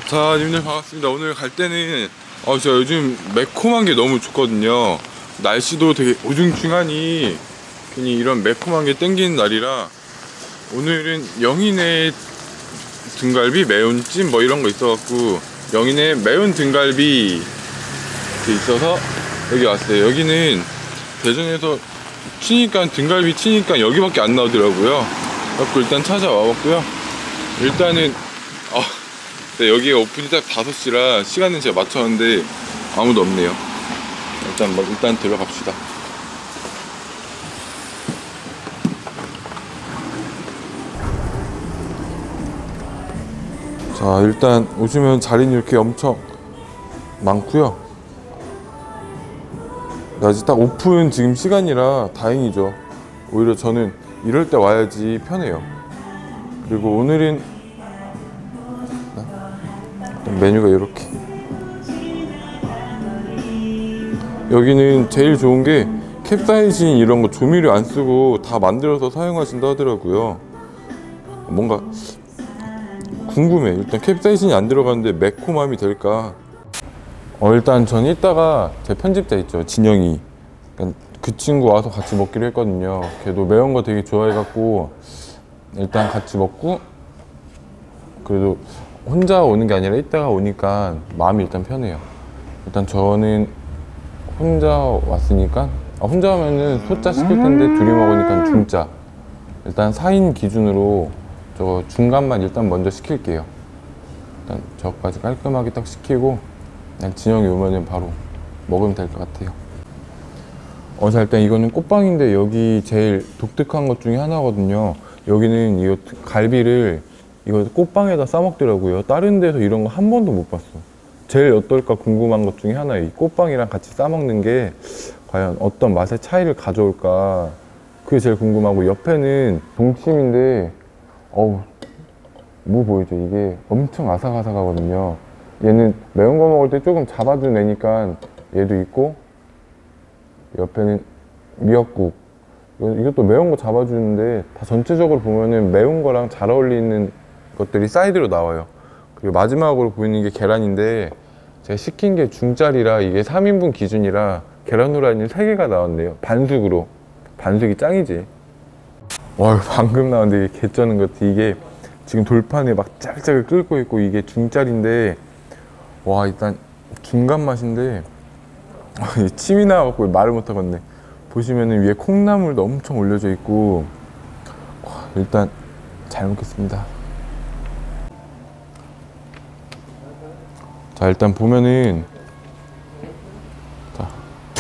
자, 님들 반갑습니다. 오늘 갈 때는 제가 요즘 매콤한 게 너무 좋거든요. 날씨도 되게 우중충하니 괜히 이런 매콤한 게 땡기는 날이라 오늘은 영인의 등갈비 매운찜 뭐 이런 거 있어갖고 영인의 매운 등갈비 있어서 여기 왔어요. 여기는 대전에서 치니까 등갈비 치니까 여기밖에 안 나오더라고요. 그래서 일단 찾아와 봤고요. 일단은 네, 여기가 오픈이 딱 5시라 시간은 제가 맞췄는데 아무도 없네요. 일단 들어갑시다. 자, 일단 오시면 자리는 이렇게 엄청 많고요. 아직 딱 오픈 지금 시간이라 다행이죠. 오히려 저는 이럴 때 와야지 편해요. 그리고 오늘은 메뉴가 이렇게, 여기는 제일 좋은 게 캡사이신 이런 거 조미료 안 쓰고 다 만들어서 사용하신다 하더라고요. 뭔가 궁금해. 일단 캡사이신이 안 들어가는데 매콤함이 될까? 일단 전 이따가 제 편집자 있죠, 진영이. 그 친구 와서 같이 먹기로 했거든요. 걔도 매운 거 되게 좋아해갖고 일단 같이 먹고, 그래도 혼자 오는 게 아니라 이따가 오니까 마음이 일단 편해요. 일단 저는 혼자 왔으니까, 혼자 오면은 소자 시킬 텐데 둘이 먹으니까 중짜. 일단 4인 기준으로 저 중간만 일단 먼저 시킬게요. 일단 저까지 깔끔하게 딱 시키고 그냥 진영이 오면은 바로 먹으면 될 것 같아요. 자, 일단 이거는 꽃빵인데 여기 제일 독특한 것 중에 하나거든요. 여기는 이거 갈비를 이거 꽃빵에다 싸먹더라고요. 다른 데서 이런 거 한 번도 못 봤어. 제일 어떨까 궁금한 것 중에 하나예요. 이 꽃빵이랑 같이 싸먹는 게 과연 어떤 맛의 차이를 가져올까, 그게 제일 궁금하고, 옆에는 동치미인데 뭐 보이죠? 이게 엄청 아삭아삭하거든요. 얘는 매운 거 먹을 때 조금 잡아준 애니까 얘도 있고, 옆에는 미역국, 이것도 매운 거 잡아주는데 다 전체적으로 보면은 매운 거랑 잘 어울리는 것들이 사이드로 나와요. 그리고 마지막으로 보이는 게 계란인데 제가 시킨 게 중짜리라 이게 3인분 기준이라 계란 후라이는 3개가 나왔네요. 반숙으로. 반숙이 짱이지. 와, 방금 나왔는데 이게 개쩌는 것 같아. 이게 지금 돌판에 막 짤짤 끓고 있고, 이게 중짜리인데 와, 일단 중간 맛인데 침이 나와갖고 말을 못하겠네. 보시면은 위에 콩나물도 엄청 올려져 있고, 일단 잘 먹겠습니다. 자, 일단 보면은, 자,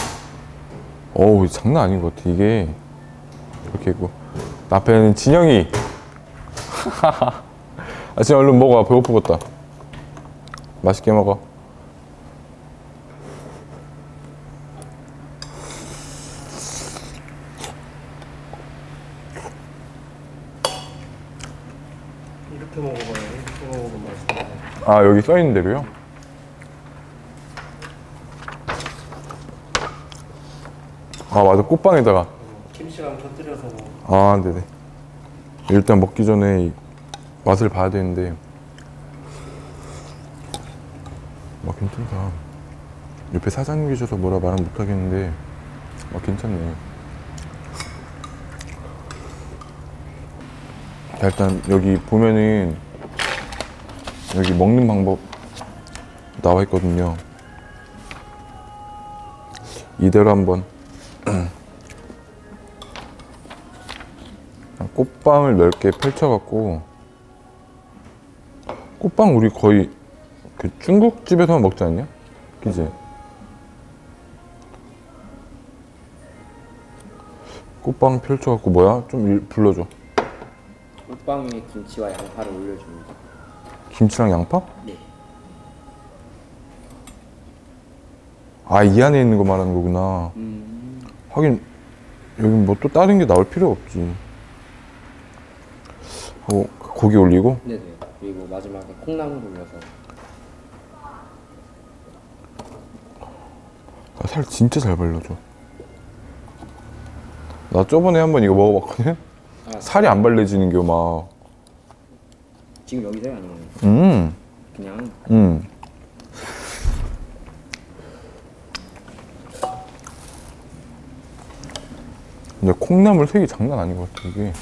장난 아닌 것 같아. 이게 이렇게 있고, 앞에는 진영이 진영 얼른 먹어. 배고프겠다. 맛있게 먹어. 이렇게 먹어봐요. 이렇게 먹어보면 맛있어요. 여기 써있는 대로요? 맞아. 꽃빵에다가 김치랑 곁들여서 먹어. 네네. 일단 먹기 전에 맛을 봐야 되는데, 괜찮다. 옆에 사장님 계셔서 뭐라 말은 못하겠는데 괜찮네. 자, 일단 여기 보면은 여기 먹는 방법 나와 있거든요. 이대로 한번 꽃빵을 넓게 펼쳐갖고, 꽃빵 우리 거의 그 중국집에서만 먹지 않냐? 그지? 꽃빵 펼쳐갖고 뭐야? 좀 불러줘. 꽃빵 위에 김치와 양파를 올려줍니다. 김치랑 양파? 네. 이 안에 있는 거 말하는 거구나. 하긴 여기 뭐 또 다른 게 나올 필요 없지. 고기 올리고? 네네. 그리고 마지막에 콩나물 올려서. 살 진짜 잘 발라줘. 나 저번에 한번 이거 먹어봤거든? 살이 안 발라지는 게 막. 지금 여기서요? 아니면? 그냥. 근데 콩나물 색이 장난 아닌 것 같아, 이게.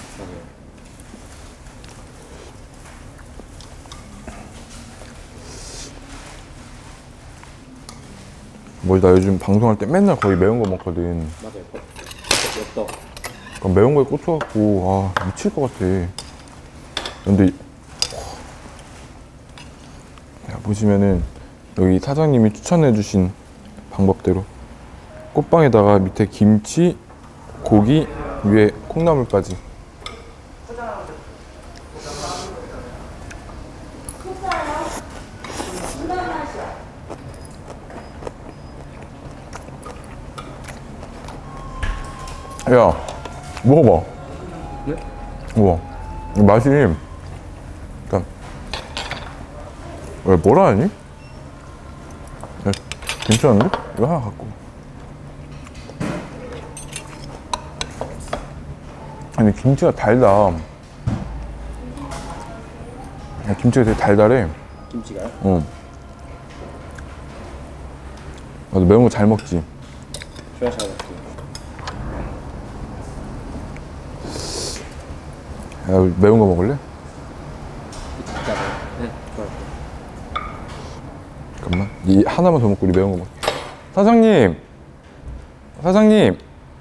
뭐, 나 요즘 방송할 때 맨날 거의 매운 거 먹거든. 맞아요. 엽떡. 그러니까 매운 거에 꽂혀갖고, 아, 미칠 것 같아. 근데, 야, 보시면은, 여기 사장님이 추천해주신 방법대로 꽃빵에다가 밑에 김치, 고기, 위에 콩나물까지. 야, 먹어봐. 네? 우와, 이 맛이, 약간, 왜 뭐라 하니? 야, 괜찮은데? 이거 하나 갖고. 아니, 김치가 달다. 야, 김치가 되게 달달해. 김치가요? 어. 나도 매운 거 잘 먹지. 좋아, 잘 먹고. 야, 매운 거 먹을래? 진짜로. 네, 좋아요. 잠깐만. 이 하나만 더 먹고 우리 매운 거 먹. 사장님! 사장님!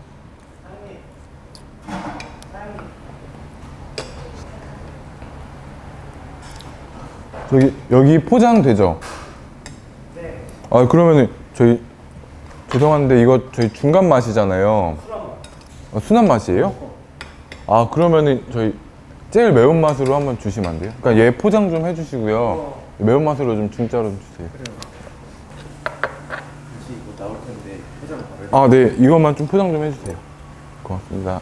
여기 포장 되죠? 네. 아, 그러면은 저희 죄송한데 이거 저희 중간 맛이잖아요. 순한 맛이에요? 아, 그러면은 저희 제일 매운 맛으로 한번 주시면 안 돼요? 그러니까 얘 포장 좀 해주시고요. 매운 맛으로 좀 중짜로 좀 주세요. 혹시 이거 나올 텐데 포장 바로 아, 네. 이것만 좀 포장 좀 해주세요. 고맙습니다.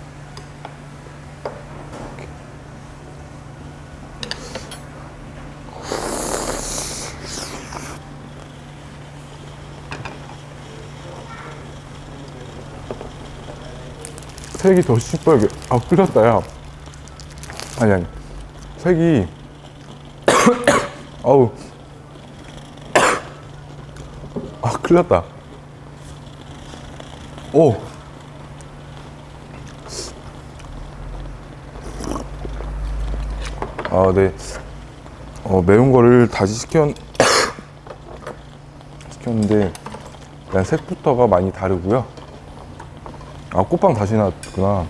색이 더 시뻘게. 아, 끓였다, 야. 아니. 색이. 아우. 아, 큰일 났다. 오. 아, 네. 매운 거를 다시 시켰는데, 일단 색부터가 많이 다르고요. 아, 꽃빵 다시 나왔구나.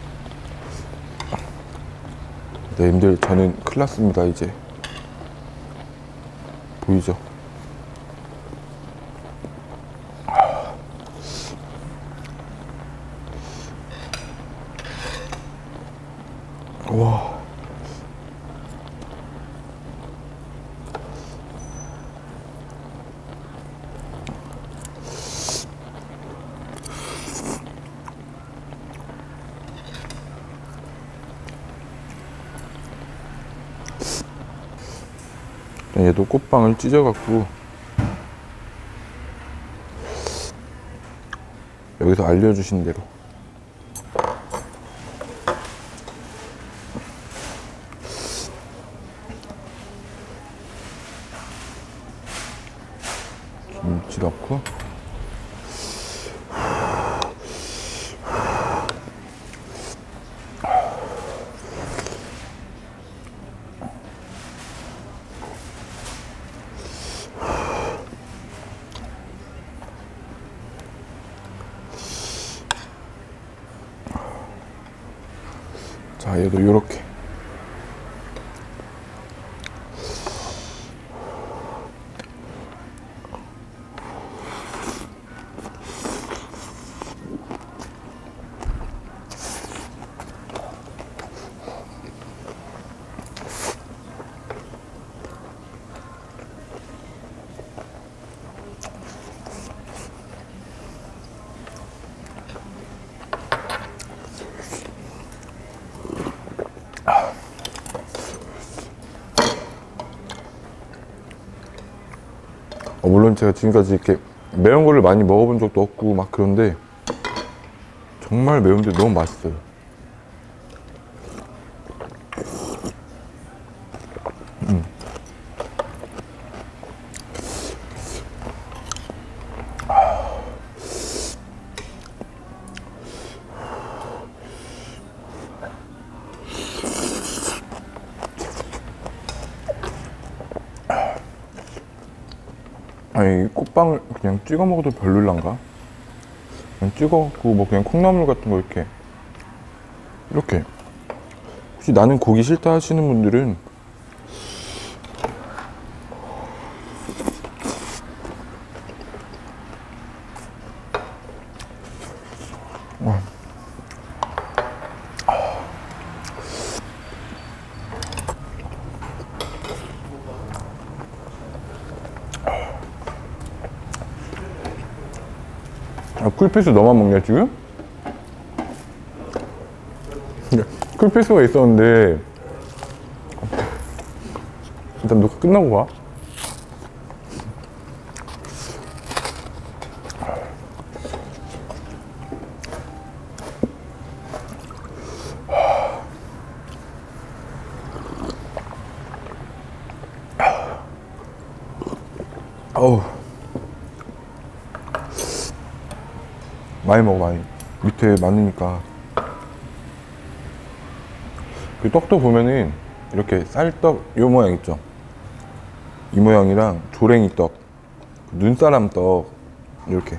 네, 님들, 저는 큰일 났습니다, 이제. 보이죠? 와. 얘도 꽃빵을 찢어갖고 여기서 알려주신 대로 김치 넣고 자, 얘도 요렇게 물론 제가 지금까지 이렇게 매운 거를 많이 먹어본 적도 없고 막 그런데 정말 매운데 너무 맛있어요. 아니 꽃빵을 그냥 찍어 먹어도 별로란가? 그냥 찍어갖고 뭐 그냥 콩나물 같은 거 이렇게 혹시 나는 고기 싫다 하시는 분들은 쿨피스 너만 먹냐 지금? 쿨피스가 있었는데 일단 녹화 끝나고 가. 어우 많이 먹어 많이. 밑에 많으니까. 그 떡도 보면은 이렇게 쌀떡 요 모양 있죠. 이 모양이랑 조랭이 떡, 눈사람 떡 이렇게.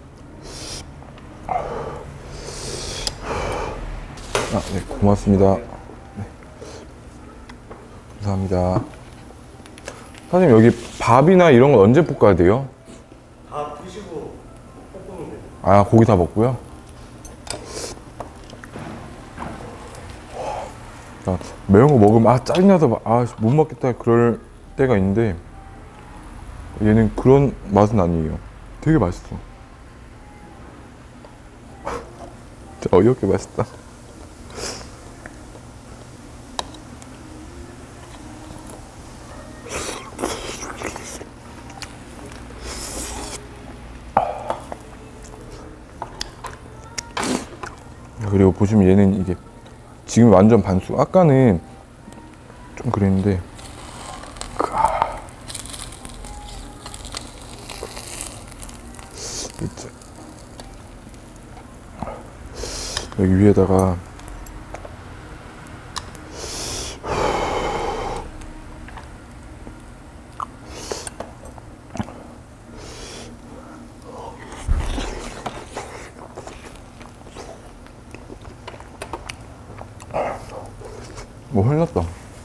네, 고맙습니다. 네. 감사합니다. 사장님 여기 밥이나 이런 건 언제 볶아야 돼요? 다 드시고 볶으면 돼요. 아 고기 다 먹고요? 매운 거 먹으면 짜증나서 못 먹겠다 그럴 때가 있는데 얘는 그런 맛은 아니에요. 되게 맛있어. 진짜 어이없게 맛있다. 그리고 보시면 얘는 이게 지금 완전 반숙. 아까는 좀 그랬는데 이제 여기 위에다가 뭐 흘렀다.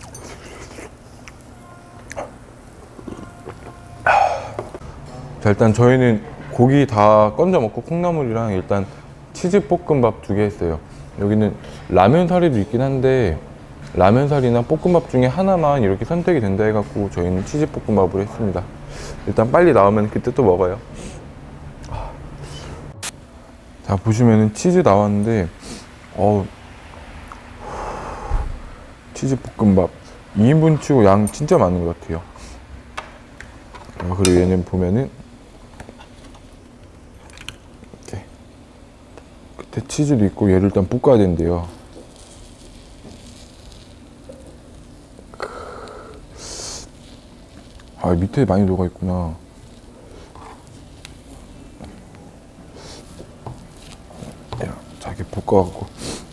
자, 일단 저희는 고기 다 건져 먹고 콩나물이랑 일단 치즈 볶음밥 2개 했어요. 여기는 라면 사리도 있긴 한데 라면 사리나 볶음밥 중에 하나만 이렇게 선택이 된다 해갖고 저희는 치즈 볶음밥을 했습니다. 일단 빨리 나오면 그때 또 먹어요. 자, 보시면은 치즈 나왔는데 치즈 볶음밥 2인분 치고 양 진짜 많은 것 같아요. 그리고 얘는 보면은 이렇게 끝에 치즈도 있고 얘를 일단 볶아야 된대요. 밑에 많이 녹아 있구나. 자, 이렇게 볶아갖고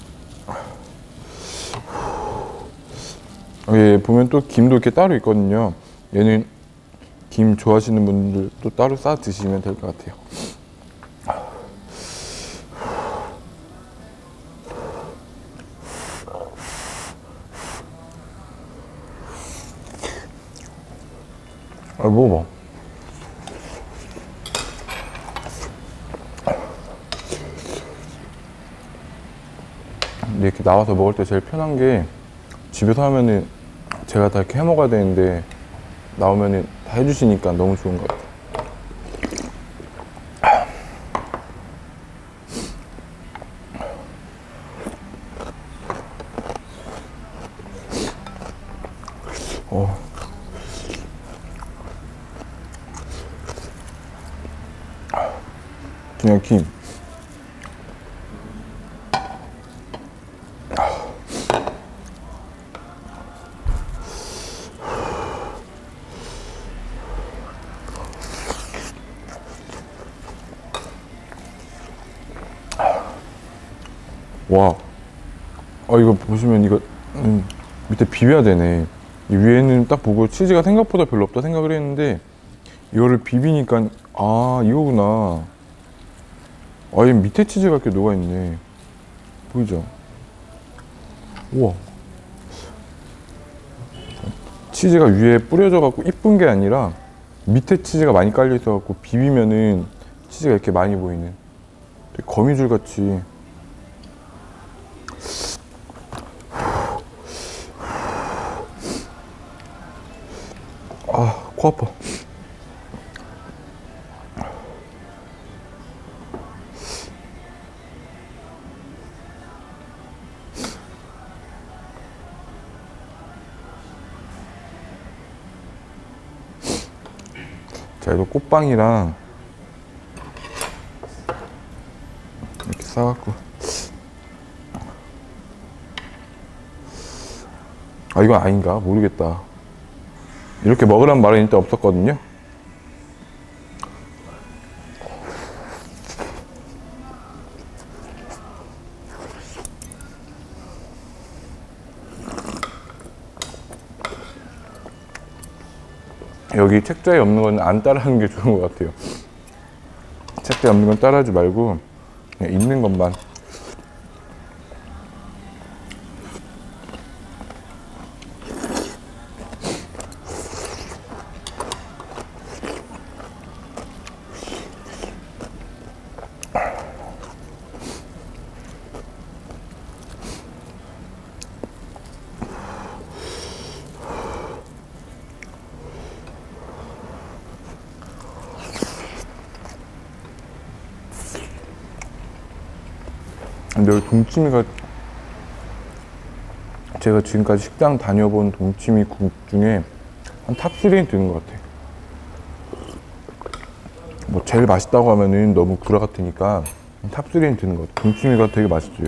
여기 보면 또 김도 이렇게 따로 있거든요. 얘는 김 좋아하시는 분들 또 따로 싸 드시면 될 것 같아요. 먹어봐. 근데 이렇게 나와서 먹을 때 제일 편한 게 집에서 하면은 제가 다 이렇게 해 먹어야 되는데 나오면은 다 해주시니까 너무 좋은 것 같아요. 그냥 김. 와, 이거 보시면 이거 밑에 비벼야 되네. 이 위에는 딱 보고 치즈가 생각보다 별로 없다 생각을 했는데 이거를 비비니까 아 이거구나. 아, 얘 밑에 치즈가 이렇게 녹아있네. 보이죠? 우와. 치즈가 위에 뿌려져갖고 이쁜 게 아니라 밑에 치즈가 많이 깔려있어갖고 비비면은 치즈가 이렇게 많이 보이는 되게 거미줄 같이. 아, 코 아파. 자, 이거 꽃빵이랑 이렇게 싸갖고. 아, 이건 아닌가? 모르겠다. 이렇게 먹으란 말은 일단 없었거든요. 여기 책자에 없는 건 안 따라하는 게 좋은 것 같아요. 책자에 없는 건 따라하지 말고 그냥 있는 것만. 근데 여기 동치미가 제가 지금까지 식당 다녀본 동치미국 중에 한 탑3에 드는 것 같아요. 뭐 제일 맛있다고 하면은 너무 구라 같으니까 탑3에 드는 것 같아요. 동치미가 되게 맛있어요.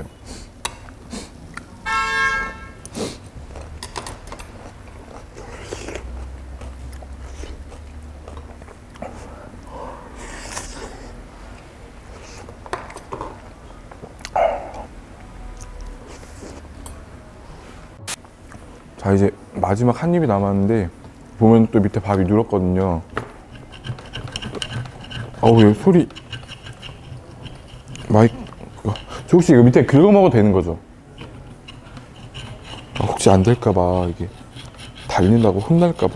자, 이제 마지막 한 입이 남았는데 보면 또 밑에 밥이 눌었거든요. 어우, 여기 소리. 마이크. 저 혹시 이거 밑에 긁어 먹어도 되는 거죠? 아, 혹시 안 될까봐, 이게 달린다고 혼날까봐.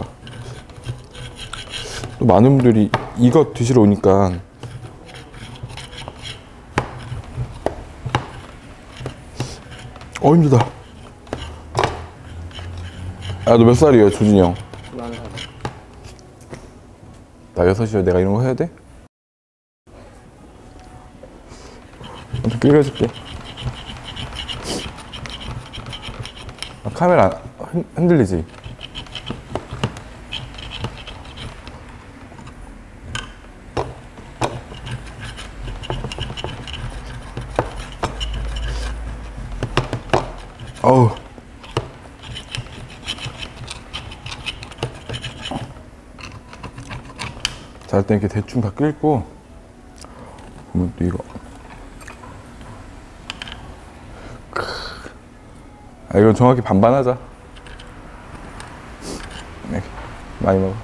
또 많은 분들이 이거 드시러 오니까. 힘들다. 야, 너 몇 살이에요, 조진이 형? 나 6이야. 내가 이런 거 해야 돼? 좀 긁어줄게. 아, 카메라 흔들리지? 어우. 자, 일단 이렇게 대충 다 끓고 보면 또 이거. 아, 이건 정확히 반반 하자. 네, 많이 먹어.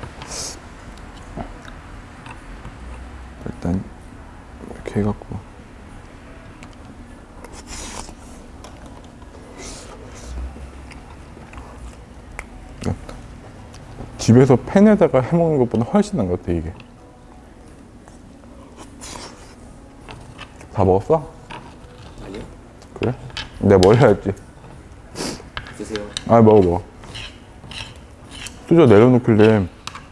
일단 이렇게 해갖고 집에서 팬에다가 해먹는 것보다 훨씬 나은 것 같아, 이게. 다 먹었어? 아니요. 그래? 내가 뭘 해야지. 드세요. 아, 먹어. 수저 내려놓길래.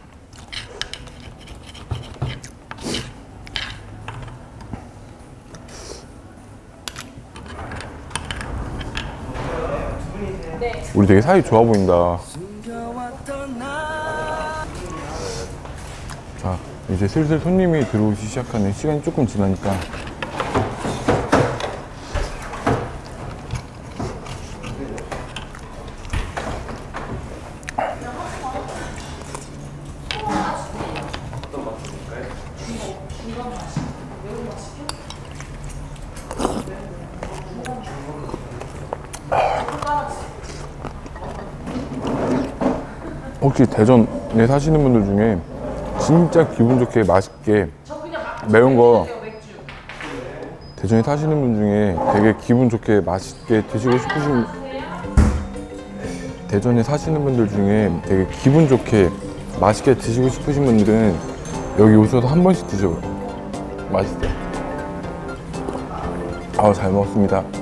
우리 되게 사이 좋아 보인다. 자, 이제 슬슬 손님이 들어오기 시작하네. 시간이 조금 지나니까. 혹시 대전에 사시는 분들 중에 진짜 기분 좋게 맛있게 매운 거 대전에 사시는 분 중에 되게 기분 좋게 맛있게 드시고 싶으신 대전에 사시는 분들 중에 되게 기분 좋게 맛있게 드시고 싶으신 분들은 여기 오셔서 한 번씩 드셔봐요. 맛있어요. 잘 먹었습니다.